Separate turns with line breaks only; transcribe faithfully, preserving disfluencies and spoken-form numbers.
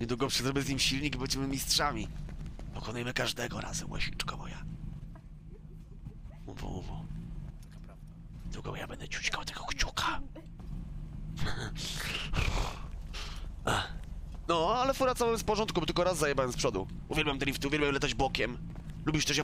Niedługo przyjdę z nim silnik i będziemy mistrzami. Pokonujemy każdego razem, łasiczko moja. Uwo, uwo. Długo ja będę ciućkał tego kciuka. No, ale fura całym jest w porządku, bo tylko raz zajebałem z przodu. Uwielbiam drifty, uwielbiam latać bokiem. Lubisz też